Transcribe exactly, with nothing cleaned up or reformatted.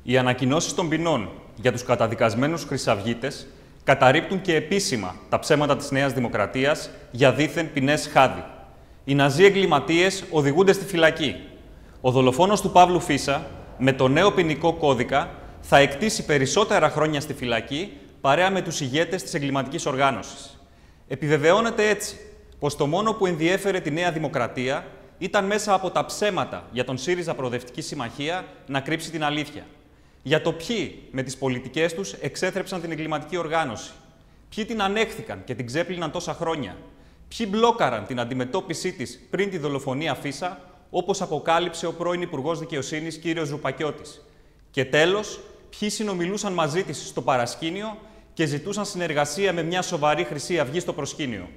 Οι ανακοινώσεις των ποινών για τους καταδικασμένους χρυσαυγίτες καταρρίπτουν και επίσημα τα ψέματα της Νέας Δημοκρατίας για δήθεν ποινές χάδι. Οι ναζί εγκληματίες οδηγούνται στη φυλακή. Ο δολοφόνος του Παύλου Φίσα, με το νέο ποινικό κώδικα, θα εκτίσει περισσότερα χρόνια στη φυλακή παρέα με τους ηγέτες της εγκληματικής οργάνωσης. Επιβεβαιώνεται έτσι πως το μόνο που ενδιέφερε τη Νέα Δημοκρατία ήταν μέσα από τα ψέματα για τον ΣΥΡΙΖΑ Προοδευτική Συμμαχία να κρύψει την αλήθεια. Για το ποιοι με τις πολιτικές τους εξέθρεψαν την εγκληματική οργάνωση, ποιοι την ανέχθηκαν και την ξέπλυναν τόσα χρόνια, ποιοι μπλόκαραν την αντιμετώπιση της πριν τη δολοφονία Φίσα, όπως αποκάλυψε ο πρώην Υπουργός Δικαιοσύνης κ. Ζουπακιώτης. Και τέλος, ποιοι συνομιλούσαν μαζί της στο παρασκήνιο και ζητούσαν συνεργασία με μια σοβαρή Χρυσή Αυγή στο προσκήνιο.